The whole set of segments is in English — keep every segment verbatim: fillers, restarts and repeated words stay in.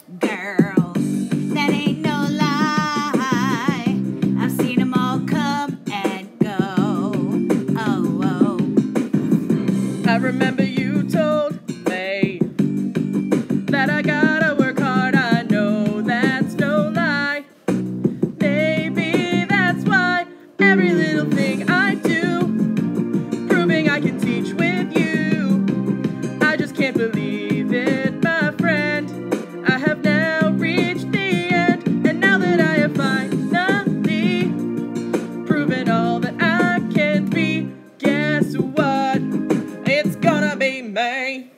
girl. That ain't no lie. I've seen them all come and go. Oh, oh. I remember you told me that I gotta work hard. I know that's no lie. Maybe that's why every little thing I do, proving I can teach with you. I just can't believe it, my friend. I have now reached the end, and now that I have finally proven all that I can be, guess what? It's gonna be me.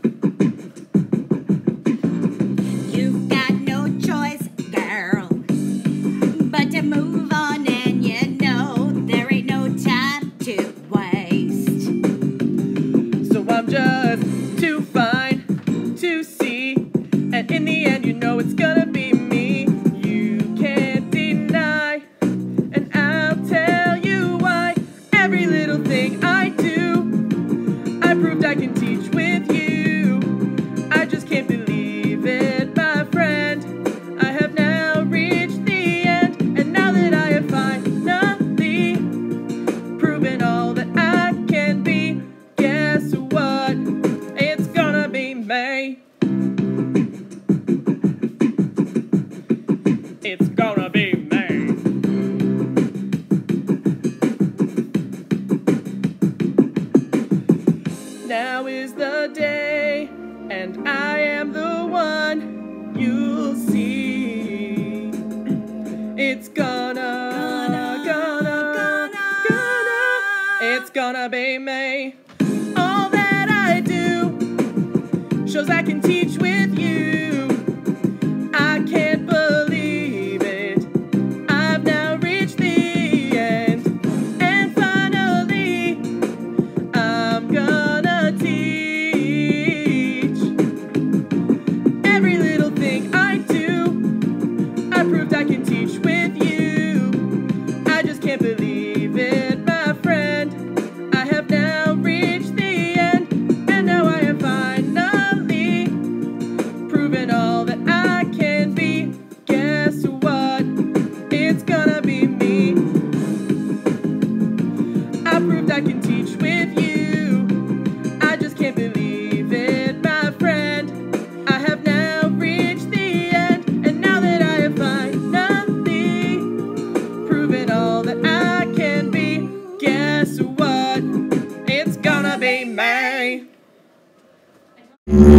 You've got no choice, girl, but to move on, and you know there ain't no time to waste. So I'm just too fine to see, and in the end you know it's gonna be me. You can't deny, and I'll tell you why. Every little thing I do, I proved I can teach with you. I just can't believe it, my friend. I have now reached the end, and now that I have finally proven all that I can be, guess what? It's gonna be me. It's gonna be me. Now is the day, and I am the one you'll see. It's gonna, Gonna, gonna, gonna, gonna, it's gonna be me. All that I do shows I can teach with you. I can't believe it. I've now reached the end, and finally I'm gonna teach. Every little thing I do, I proved I can teach with you. I just can't believe it, my friend. I have now reached the end, and now I have finally proven all that I can be. Guess what? It's gonna be me. I proved I can teach with you. I just can't believe it, my friend. I have now reached the end, and now that I have finally proven all that I can be, guess what? It's gonna be me.